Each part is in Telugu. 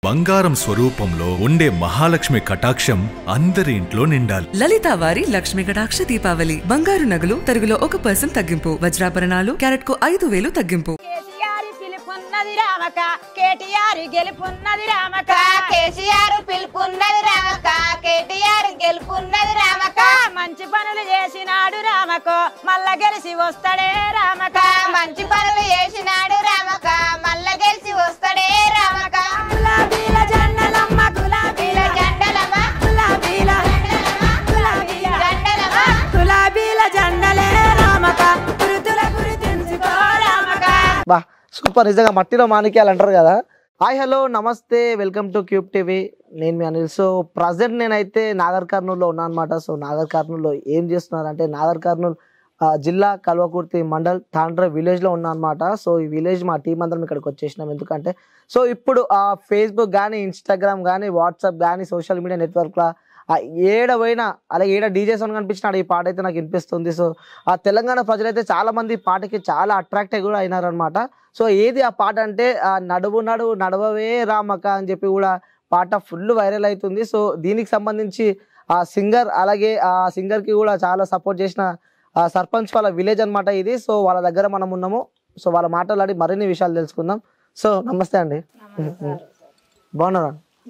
బంగారం స్వరూపంలో ఉండే మహాలక్ష్మి కటాక్షం అందరి ఇంట్లో నిండాలి. లలిత వారి లక్ష్మి కటాక్ష దీపావళి. బంగారు నగలు తరుగులో 1% తగ్గింపు. వజ్రాభరణాలు క్యారెట్ కు 5,000 తగ్గింపు. కేసీఆర్ పిలుపున్నది రామక, కేటీఆర్ గెలుపున్నది రామక. కేసీఆర్ పిలుపున్నది రామక, కేటీఆర్ గెలుపున్నది రామక. మంచి పనులు చేసినాడు రామకో, మల్ల గెలిచి వస్తాడే రామక. మంచి పనులు చేసినాడు రామక, మల్ల గెలిచి వస్తాడే రామక. గులాబీల జెండలమ్మ, గులాబీల జెండలమ్మ, గులాబీల గులాబీల జెండలమ్మ, గులాబీల జెండలే రామక. గురుతుల గుర్తించుకో రామక. బా సూపర్, నిజంగా మట్టిలో మాణిక్యాలు అంటారు కదా. హాయ్ హలో నమస్తే, వెల్కమ్ టు క్యూబ్ టీవీ. నేను మీ అనిల్. సో ప్రజెంట్ నేనైతే నాగర్ కర్నూలులో ఉన్నాను అనమాట. సో నాగర్ కర్నూలులో ఏం చేస్తున్నారంటే, నాగర్ కర్నూలు జిల్లా కల్వకుర్తి మండల్ తాండ్ర విలేజ్లో ఉన్నా అనమాట. సో ఈ విలేజ్ మా టీం అందరం ఇక్కడికి వచ్చేసినాం. ఎందుకంటే సో ఇప్పుడు ఫేస్బుక్ కానీ, ఇన్స్టాగ్రామ్ కానీ, వాట్సాప్ కానీ, సోషల్ మీడియా నెట్వర్క్లో ఏడ పోయినా అలాగే ఏడ డీజే సాంగ్ కనిపించినాడు ఈ పాట అయితే నాకు వినిపిస్తుంది. సో ఆ తెలంగాణ ప్రజలైతే చాలామంది పాటకి చాలా అట్రాక్ట్ కూడా అయినారనమాట. సో ఏది ఆ పాట అంటే నడువు నడువు నడవవే రామక అని చెప్పి కూడా పాట ఫుల్ వైరల్ అవుతుంది. సో దీనికి సంబంధించి ఆ సింగర్ అలాగే ఆ సింగర్కి కూడా చాలా సపోర్ట్ చేసిన సర్పంచ్ వాళ్ళ విలేజ్ అనమాట ఇది. సో వాళ్ళ దగ్గర మనం ఉన్నాము. సో వాళ్ళ మాట్లాడి మరిన్ని విషయాలు తెలుసుకుందాం. సో నమస్తే అండి, బాగున్నారా?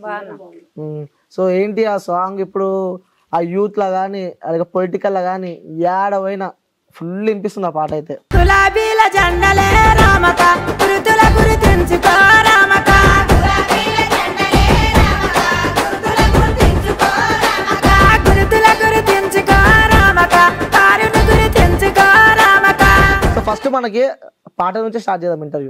సో ఏంటి ఆ సాంగ్ ఇప్పుడు ఆ యూత్లో కానీ అలాగే పొలిటికల్లో కానీ ఏడవైనా ఫుల్ వినిపిస్తుంది ఆ పాట అయితే. గులాబీల జెండలే రామక, గురుతుల గుర్తించుకో రామక. గులాబీల జెండలే రామక, గుర్తుల గుర్తించుకో రామక. గురుతుల గుర్తించుకో రామక, కారును గుర్తించుకో రామక. సో ఫస్ట్ మనకి పాట నుంచి స్టార్ట్ చేద్దాం ఇంటర్వ్యూ.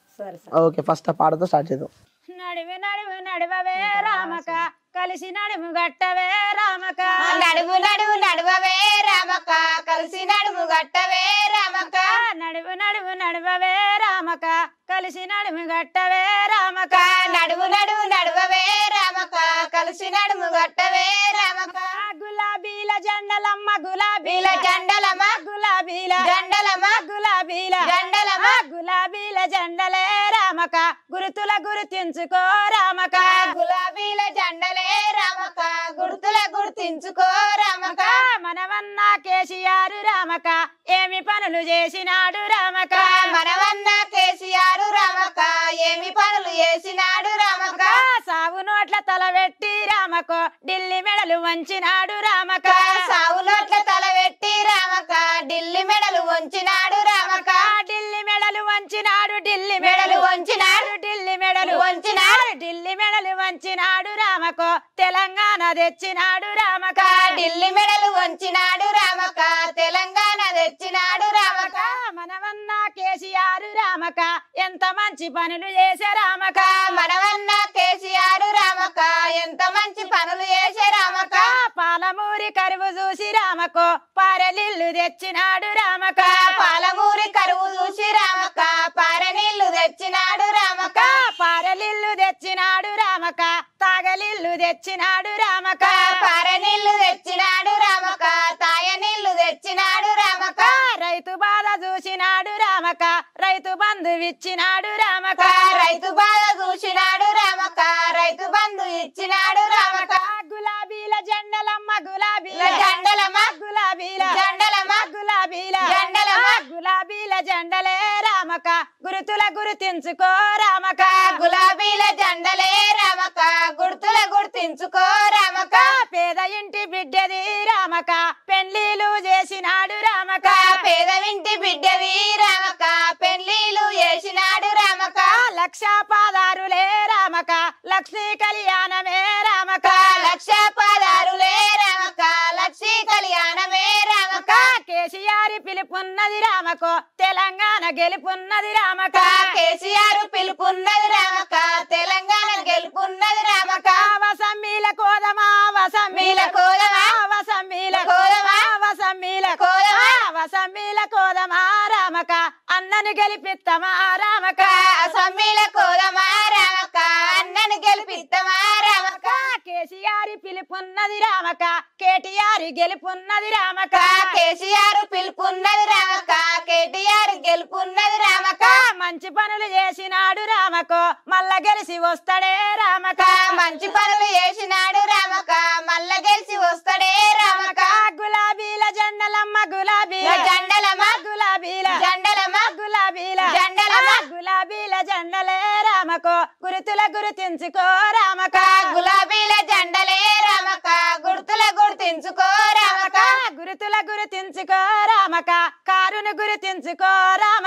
ఓకే, ఫస్ట్ ఆ పాటతో స్టార్ట్ చేద్దాం. నడువు నడువు నడవవే రామక, కలిసి నడుము గట్టవే రామక. నడువు నడువు నడువవే రామక, కలిసి నడుము గట్టవే రామక. నడువు నడువు నడవవే రామక, కలిసి నడుము గట్టవే రామక. నడువు నడువు నడువవే రామక, కలిసి నడుము గట్టవే రామక. గులాబీల జెండలమ్మ, గులాబీల జెండలమ్మ, గులాబీల జెండలమ్మ, గులాబీల జెండలమ్మ, గులాబీల జెండలే రామక, గురుతుల గుర్తించుకో రామక. గులాబీల జెండలే రామక, గుర్తుల గుర్తించుకో రామక. మనవన్న కేసీఆర్ రామక, ఏమి పనులు చేసినాడు రామక. మనవన్న కేసీఆర్ రామక, ఏమి పనులు చేసినాడు రామక. సాగు నోట్ల తలబెట్టి రామకో, ఢిల్లీ మెడలు వంచినాడు రామక. సావు నోట్ల తలబెట్టి రామక, ఢిల్లీ మెడలు వంచినాడు రామక. ఢిల్లీ మెడలు వంచినాడు, ఢిల్లీ మెడలు వంచినాడు, ఢిల్లీ మెడలు వంచినాడు, ఢిల్లీ మెడలు వంచినాడు రామకో, తెలంగాణ తెచ్చినాడు రామక. ఢిల్లీ మెడలు వంచినాడు రామక, తెలంగాణ తెచ్చినాడు రామక. మనవన్న కేసీఆర్ రామక, ఎంత మంచి పనులు చేసే రామక. మనవన్న కేసీఆర్ రామక, ఎంత మంచి పనులు చేసే రామక. పాలమూరి కరువు చూసి రామకో, పారెలిల్లు తెచ్చినాడు రామక. పాలమూరి కరువు చూసి రామక, పారనీళ్లు తెచ్చినాడు రామక. పారెలిల్లు తెచ్చినాడు రామక, తాగలిల్లు తెచ్చినాడు రామక. పారనీళ్లు తెచ్చినాడు రామక, తాయనీళ్లు తెచ్చినాడు రామక. రైతు బాధ చూసినాడు రామక, రైతు బంధు ఇచ్చినాడు రామక. రైతు బాధ చూసినాడు రామక, రైతు బంధు ఇచ్చినాడు రామక. గులాబీల జెండలమ్మ, గులాబీల జెండలమ్మ, గులాబీల జెండలమ్మ, గులాబీల జెండలమ్మ, గులాబీల జెండలే రామక, గురుతుల గుర్తించుకో రామక. గులాబీల జెండలే రామక, గుర్తుల గుర్తించుకో రామక. పేద ఇంటి బిడ్డది రామక, పెళ్లిలు చేసినాడు రామక. పేద ఇంటి బిడ్డవి రామక, పెళ్లిలు చేసినాడు రామక. లక్ష పాదారులే రామక, లక్ష్మీ కళ్యాణమే రామక. లక్ష పదారులే రామక, లక్ష్మీ కళ్యాణమే రామక. కేసీఆర్ పిలుపున్నది రామకో, తెలంగాణ గెలుపున్నది రామక. కేసీఆర్ పిలుపున్నది రామక, తెలంగాణ గెలుపున్నది రామక. వసమ్మీల కోదమా, వసమ్మీల కోదమా, వసమ్మీల కోదమా, వసమ్మీల కోదమా, వసమ్మీల కోదమా రామక, అన్నను గెలిపిత్తమా రామక. అసమ్మీల కోదమా రామక, అన్నను గెలిపిత్తమా రామక. కేసీఆర్ పిలుపున్నది రామక, కేటీఆర్ గెలుపున్నది రామక. కేసీఆర్ పిలుపున్నది రామక, కేటీఆర్ గెలుపున్నది రామక. మంచి పనులు చేసినాడు రామకు మల్ల గెలిచి వస్తాడే రామక మంచి పనులు చేసినాడు రామక మల్ల గెలిచి వస్తాడే రామక గులాబీల జెండలమ్మ గులాబీల జెండలమ్మ గులాబీల జెండలమ్మ గులాబీల జెండలమ్మ గులాబీల జెండలే రామకు గురుతుల గుర్తించుకో రామక గులాబీల జెండలే రామక గుర్తుల గుర్తించుకో రామక గురుతుల గుర్తించుకో రామక కారును గుర్తించుకో రామక